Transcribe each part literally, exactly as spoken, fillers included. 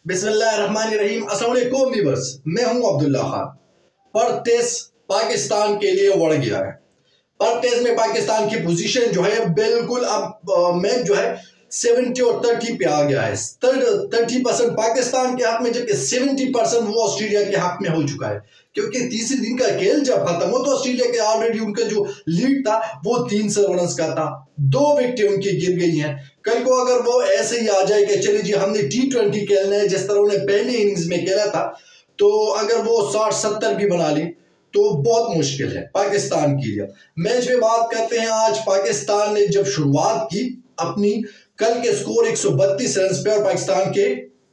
बिस्मिल्लाहिर्रहमानिर्रहीम। अस्सलाम वालेकुम व्यूअर्स, मैं हूं अब्दुल्ला खान। पर्थ टेस्ट पाकिस्तान के लिए बढ़ गया है। पर्थ टेस्ट में पाकिस्तान की पोजीशन जो है बिल्कुल अब मैच जो है सेवेंटी और थर्टी पे आ गया है। थर्टी परसेंट पाकिस्तान के हक में, जबकि सेवेंटी परसेंट वो ऑस्ट्रेलिया के हक में हो चुका है। क्योंकि तीसरे दिन का खेल जब खत्म हो तो ऑस्ट्रेलिया के ऑलरेडी उनका जो लीड था वो तीन सौ रन का था। दो विकेटें उनकी गिर गई हैं। कल को अगर वो ऐसे ही आ जाए कि चलिए जी हमने टी ट्वेंटी खेलना है जिस तरह उन्हें पहले इनिंग्स में खेला था, तो अगर वो साठ सत्तर भी बना ली तो बहुत मुश्किल है पाकिस्तान के लिए। मैच में बात करते हैं। आज पाकिस्तान ने जब शुरुआत की अपनी, कल के स्कोर एक सौ बत्तीस रन पे और पाकिस्तान के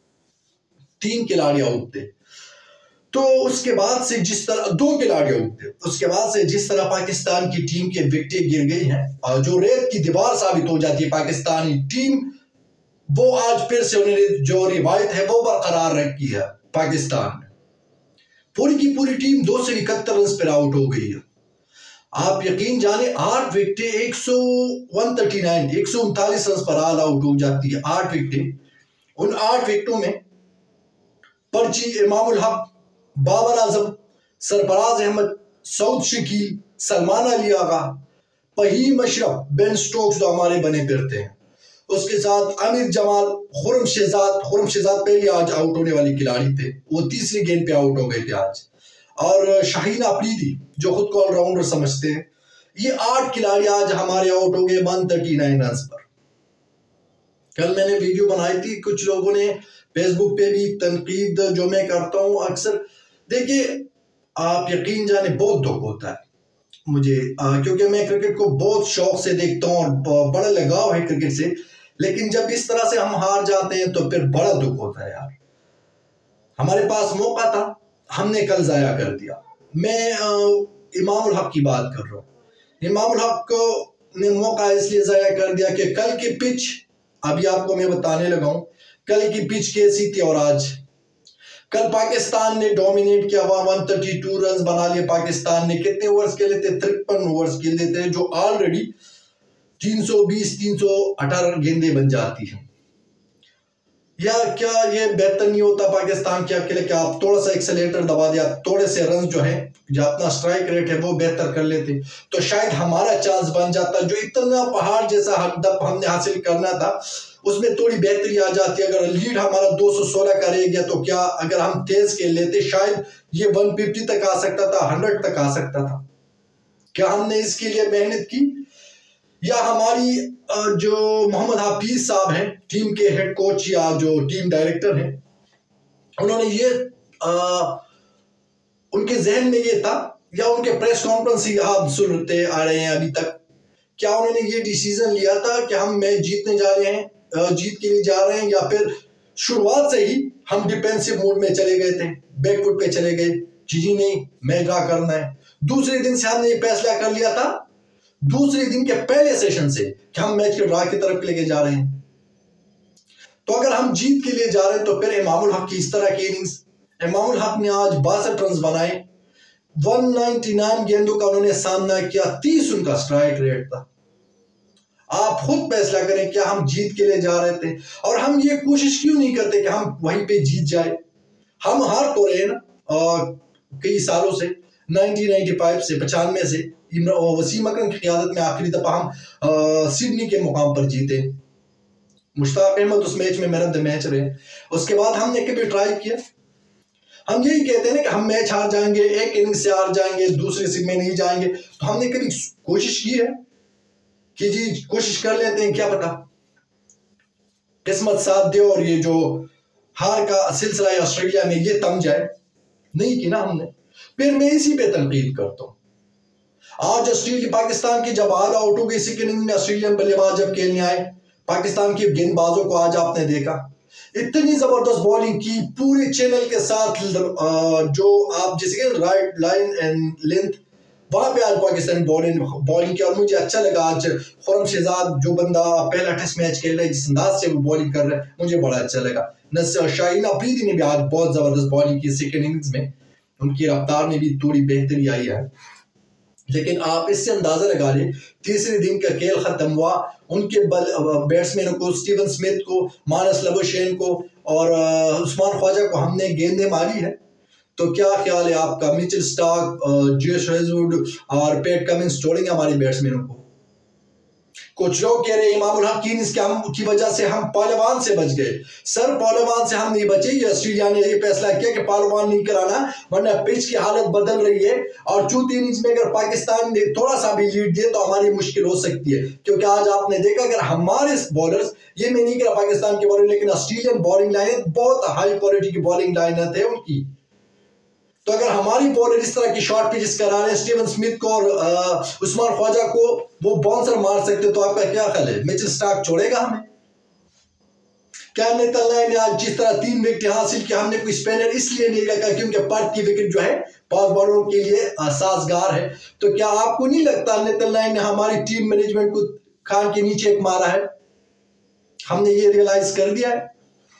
तीन खिलाड़ी आउट थे। तो उसके बाद से जिस तरह दो खिलाड़ी आउट थे, उसके बाद से जिस तरह पाकिस्तान की टीम के विकेटें गिर गई हैं और जो रेत की दीवार साबित हो जाती है पाकिस्तानी टीम, वो आज फिर से उन्होंने जो रिवायत है वो बरकरार रखी है। पाकिस्तान में पूरी की पूरी टीम दो सौ इकहत्तर रन पर आउट हो गई है। आप यकीन जाने आठ विकेटें एक सौ उनतालीस एक सौ उनतालीस रन पर ऑल आउट हो जाती है। आठ विकेटें, उन आठ विकेटों में पर्ची इमामुल हक, बाबर आजम, सरफराज अहमद, सऊद शकील, सलमान अली आगा, फहीम अशरफ, बेन स्टोक्स जो हमारे बने फिरते हैं, उसके साथ आमिर जमाल, खुरम शहजाद। खुरम शहजाद पहले आज आउट होने वाले खिलाड़ी थे, वो तीसरी गेंद पे आउट हो गए थे आज। और शाहीन अफरीदी जो खुद को ऑलराउंडर समझते हैं, ये आठ खिलाड़ी आज हमारे आउट हो गए एक सौ उनतालीस रन पर। कल मैंने वीडियो बनाई थी, कुछ लोगों ने फेसबुक पे भी तनकीद जो मैं करता हूँ अक्सर, देखिए आप यकीन जाने बहुत दुख होता है मुझे, आ, क्योंकि मैं क्रिकेट को बहुत शौक से देखता हूँ और बड़ा लगाव है क्रिकेट से। लेकिन जब इस तरह से हम हार जाते हैं तो फिर बड़ा दुख होता है यार। हमारे पास मौका था, हमने कल जाया कर दिया। मैं इमामुल हक की बात कर रहा हूँ। इमामुल हक ने मौका इसलिए जाया कर दिया कि कल की पिच, अभी आपको मैं बताने लगा हूँ कल की पिच कैसी थी। और आज कल पाकिस्तान ने डोमिनेट किया, वहां एक सौ बत्तीस रन बना लिए। पाकिस्तान ने कितने ओवर्स खेले थे? तिरपन ओवर्स खेले थे, जो ऑलरेडी तीन सौ बीस तीन सौ अठारह गेंदें बन जाती हैं। या क्या ये बेहतर नहीं होता पाकिस्तान के अकेले? क्या आप थोड़ा सा एक्सेलेरेटर दबा दिया, थोड़े से रन जो है, जो अपना स्ट्राइक रेट है वो बेहतर कर लेते तो शायद हमारा चांस बन जाता। जो इतना पहाड़ जैसा हकदप हमने हासिल करना था उसमें थोड़ी बेहतरी आ जाती। अगर लीड हमारा दो सौ सोलह का रह गया तो क्या अगर हम तेज खेल लेते शायद ये एक सौ पचास तक आ सकता था, सौ तक आ सकता था। क्या हमने इसके लिए मेहनत की? या हमारी जो मोहम्मद हाफिज साहब हैं, टीम के हेड कोच या जो टीम डायरेक्टर हैं, उन्होंने ये आ, उनके जहन में ये था, या उनके प्रेस कॉन्फ्रेंस ही आप सुनते आ रहे हैं अभी तक, क्या उन्होंने ये डिसीजन लिया था कि हम मैच जीतने जा रहे हैं, जीत के लिए जा रहे हैं, या फिर शुरुआत से ही हम डिफेंसिव मोड में चले गए थे, बैकफुट पे चले गए, जी जी नहीं मैच ड्रा करना है। दूसरे दिन से हमने ये फैसला कर लिया था, दूसरे दिन के पहले सेशन से, कि हम मैच के ड्रा की तरफ लेके जा रहे हैं। तो अगर हम जीत के लिए जा रहे हैं तो फिर इमामुल हक की इस तरह की इनिंग्स, इमामुल हक ने आज बासठ रन बनाए, एक सौ निन्यानवे गेंदों का उन्होंने सामना किया, तीस उनका स्ट्राइक रेट था। आप खुद फैसला करें, क्या हम जीत के लिए जा रहे थे? और हम ये कोशिश क्यों नहीं करते कि हम वहीं पे जीत जाए? हम हार तो रहे ना कई सालों से, उन्नीस सौ पचानवे से पचानवे से वसीम अकरम की क़ियादत में आखिरी दफा हम सिडनी के मुकाम पर जीते। मुश्ताक अहमद उस मैच में मैन ऑफ द मैच रहे। उसके बाद हमने कभी ट्राई किया? हम यही कहते हैं ना कि हम मैच हार जाएंगे, एक इनिंग से हार जाएंगे, दूसरे से में नहीं जाएंगे। तो हमने कभी कोशिश की है कि जी कोशिश कर लेते हैं, क्या पता किस्मत साथ दे और ये जो हार का सिलसिला है ऑस्ट्रेलिया में ये थम जाए? नहीं की ना हमने। फिर मैं इसी पे तनकीद करता हूँ। आज ऑस्ट्रेलिया पाकिस्तान की जब ऑल आउट हो गई सेकंड इनिंग में, ऑस्ट्रेलियन बल्लेबाज जब खेलने आए, पाकिस्तान के गेंदबाजों को आज आपने देखा, इतनी जबरदस्त बॉलिंग की पूरे चैनल के साथ, जो आप जिसे राइट लाइन एंड लेंथ, वहां पे आज पाकिस्तान बॉलिंग बॉलिंग किया। और मुझे अच्छा लगा आज खुरम शहजाद जो बंदा पहला टेस्ट मैच खेल रहा है, जिस अंदाज से वो बॉलिंग कर रहा है, मुझे बड़ा अच्छा लगा। शाहीन अफरीदी ने भी आज बहुत जबरदस्त बॉलिंग की सेकंड इनिंग्स में, उनकी रफ्तार में भी थोड़ी बेहतरी आई है। लेकिन आप इससे अंदाजा लगा लें, तीसरे दिन का खेल खत्म हुआ, उनके बैट्समैनों को, स्टीवन स्मिथ को, मानस लबुशेन को और उस्मान ख्वाजा को हमने गेंदें मारी है। तो क्या ख्याल है आपका, मिचेल स्टार्क, जेस हेजलवुड और पैट कमिंस छोड़ेंगे हमारे बैट्समैनों को? कुछ लोग कह रहे हैं इमामुल हक की वजह से हम पहलवान से बच गए। सर पहलवान से हम नहीं बचे, ये ऑस्ट्रेलिया ने ये फैसला किया कि पहलवान नहीं कराना, वरना पिच की हालत बदल रही है और चौथी इनिंग्स में अगर पाकिस्तान ने थोड़ा सा भी लीड दिए तो हमारी मुश्किल हो सकती है। क्योंकि आज आपने देखा अगर हमारे बॉलर्स, ये मैं नहीं कह रहा पाकिस्तान के बॉलर, लेकिन ऑस्ट्रेलियन बॉलिंग लाइन बहुत हाई क्वालिटी की बॉलिंग लाइन है उनकी। तो अगर हमारी बॉलर इस तरह की शॉर्ट पिचेस करा रहे हैं, स्टीवन स्मिथ को और उस्मान ख्वाजा को वो बाउंसर मार सकते, तो आपका क्या ख्याल है, मिचेल स्टार्क छोड़ेगा हमें? क्या नेदरलैंड ने आज जिस तरह तीन विकेट हासिल किया, हमने कोई स्पिनर इसलिए नहीं रखा क्योंकि पर्थ की विकेट जो है फास्ट बॉलरों के लिए साजगार है। तो क्या आपको नहीं लगता नेदरलैंड ने हमारी टीम मैनेजमेंट को खान के नीचे एक मारा है? हमने ये रियलाइज कर दिया है।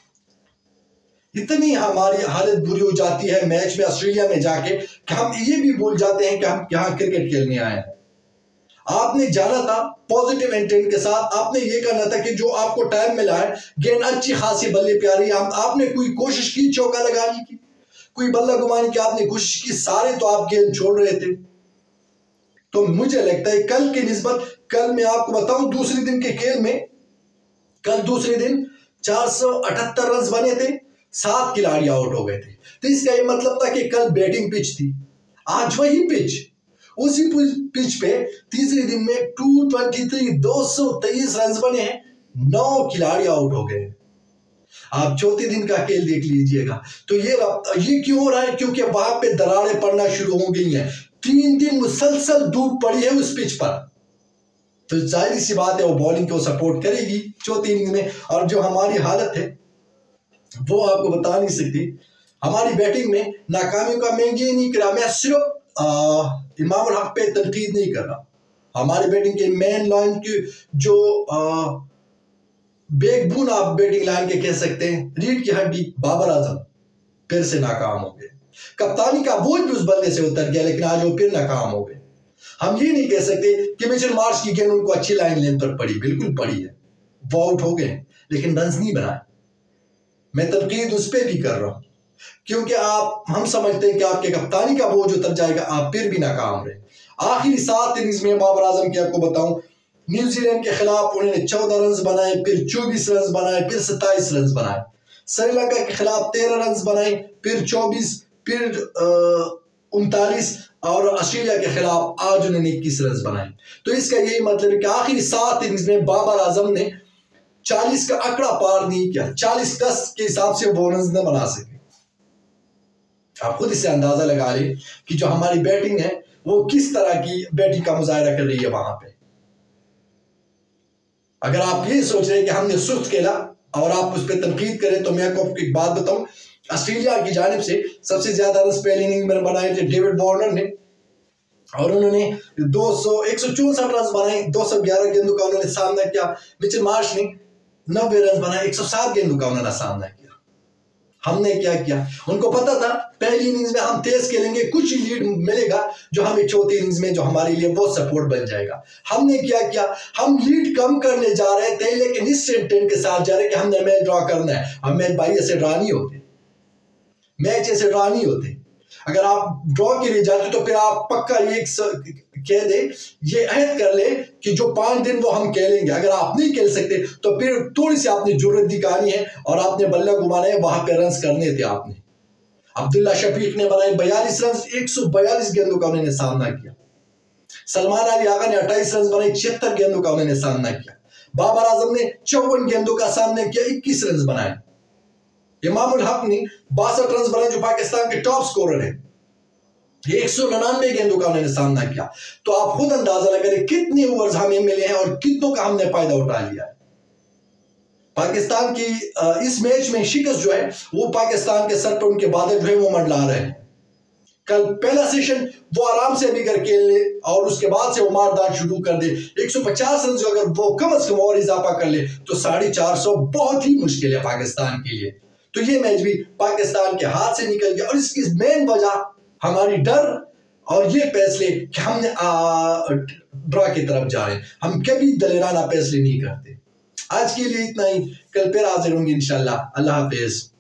इतनी हमारी हालत बुरी हो जाती है मैच में ऑस्ट्रेलिया में जाके कि हम ये भी भूल जाते हैं कि हम यहाँ क्रिकेट खेलने आए हैं। आपने जाना था पॉजिटिव इंटेंट के साथ, आपने ये करना था कि जो आपको टाइम मिला है, गेंद अच्छी खासी बल्ले प्यारी, आपने कोई कोशिश की चौका लगाने की, कोई बल्ला घुमाने की आपने कोशिश की, सारे तो आप गेंद छोड़ रहे थे। तो मुझे लगता है कल की निस्बत, कल मैं आपको बताऊं दूसरे दिन के खेल में, कल दूसरे दिन चार सौ अठहत्तर रन बने थे, सात खिलाड़ी आउट हो गए थे। तो इसका ये मतलब था कि कल बैटिंग पिच थी, आज वही पिच, उसी पिच पे तीसरे दिन में दो सौ तेईस दो सौ तेईस रन बने हैं, नौ खिलाड़ी आउट हो गए। आप चौथे दिन का खेल देख लीजिएगा। तो ये ये क्यों हो रहा है? क्योंकि वहां पे दरारें पड़ना शुरू हो गई हैं। तीन दिन मुसलसल धूप पड़ी है उस पिच पर, तो जाहिर सी बात है वो बॉलिंग को सपोर्ट करेगी चौथी इनिंग में। और जो हमारी हालत है वो आपको बता नहीं सकती। हमारी बैटिंग में नाकामी का मैं ये नहीं करा, मैं सिर्फ इमामुल हक पे तनकीद नहीं कर रहा। हमारी बैटिंग के मेन लाइन की जो बैकबोन आप बैटिंग लाइन के कह सकते हैं, रीढ़ की हड्डी बाबर आजम फिर से नाकाम हो गए। कप्तानी का बोझ भी उस बल्ले से उतर गया, लेकिन आज वो फिर नाकाम हो गए। हम ये नहीं कह सकते कि मिचेल मार्श की गेंद उनको अच्छी लाइन लेंथ पर पड़ी, बिल्कुल पड़ी है, वो आउट हो गए, लेकिन रन नहीं बनाए। मैं तनकीद उस पर भी कर रहा हूं क्योंकि आप, हम समझते हैं कि आपके कप्तानी का बोझ उतर जाएगा, आप फिर भी नाकाम रहे। आखिरी सात इनिंग्स में बाबर आजम की आपको बताऊं, न्यूजीलैंड के खिलाफ उन्होंने चौदह रन बनाए, फिर चौबीस रन बनाए, फिर सत्ताईस रन बनाए। श्रीलंका के खिलाफ तेरह रन बनाए, फिर चौबीस, फिर उनतालीस, और ऑस्ट्रेलिया के खिलाफ आज उन्होंने इक्कीस रन बनाए। तो इसका यही मतलब है कि आखिरी सात इनिंग्स में बाबर आजम ने चालीस का आंकड़ा पार नहीं किया, चालीस दस के हिसाब से वो रन न बना सके। आप खुद इससे अंदाजा लगा लें कि जो हमारी बैटिंग है वो किस तरह की बैटिंग का मुजाहरा कर रही है वहां पे। अगर आप ये सोच रहे हैं कि हमने सुस्त खेला और आप उस पर तनकीद करें, तो मैं आपको एक बात बताऊं, ऑस्ट्रेलिया की जानिब से सबसे ज्यादा रन पहली इनिंग में बनाए थे डेविड वार्नर ने, और उन्होंने दो सौ एक सौ चौसठ रन बनाए, दो सौ ग्यारह गेंदों का उन्होंने सामना किया। मिचेल मार्श ने नब्बे रन बनाए, एक सौ सात गेंदों का उन्होंने सामना किया। हमने क्या किया, उनको पता था पहली इनिंग्स में हम तेज खेलेंगे, कुछ लीड मिलेगा जो हमें चौथी इनिंग्स में जो हमारे लिए वो सपोर्ट बन जाएगा। हमने क्या किया, हम लीड कम करने जा रहे थे, लेकिन इस इंटेंट के साथ जा रहे कि हमने मैच ड्रॉ करना है। हम मैच भाई ऐसे ड्रॉ नहीं होते, मैच ऐसे ड्रॉ नहीं होते। अगर आप ड्रॉ के लिए जाते तो फिर आप पक्का ये कह दे, ये अहद कर ले कि जो पांच दिन वो हम खेलेंगे। अगर आप नहीं खेल सकते तो फिर थोड़ी सी आपने जुर्रत दिखानी है और आपने बल्ला घुमाना है, वहां पे रन करने थे आपने। अब्दुल्ला शफीक ने बनाए बयालीस रन, एक सौ बयालीस गेंदों का उन्होंने सामना किया। सलमान अली आगा ने अट्ठाईस रन बनाए, छिहत्तर गेंदों का उन्होंने सामना किया। बाबर आजम ने चौवन गेंदों का सामना किया, इक्कीस रन बनाए। इमामुल हक ने बासठ रन बनाए, जो पाकिस्तान के टॉप स्कोरर है, एक सौ निन्यानवे गेंदों का उन्होंने सामना किया। तो आप खुद अंदाजा लगाएं कितने ओवर्स हमें मिले हैं और कितनों का हमने फायदा उठा लिया है। पाकिस्तान की इस मैच में शिकस्त जो है वो पाकिस्तान के सर पर उनके बादल जो है वो मंडला रहे हैं। कल पहला सेशन वो आराम से भी कर खेल ले और उसके बाद से वो मारदार शुरू कर दे। एक सौ पचास रन जो अगर वो कम अज कम और इजाफा कर ले तो साढ़े चार सौ बहुत ही मुश्किल है पाकिस्तान के लिए। तो ये मैच भी पाकिस्तान के हाथ से निकल गया और इसकी मेन वजह हमारी डर और ये फैसले कि हमने ड्रा की तरफ जा रहे हैं, हम कभी दलेराना फैसले नहीं करते। आज के लिए इतना ही, कल फिर हाजिर होंगे इंशाल्लाह। अल्लाह हाफिज।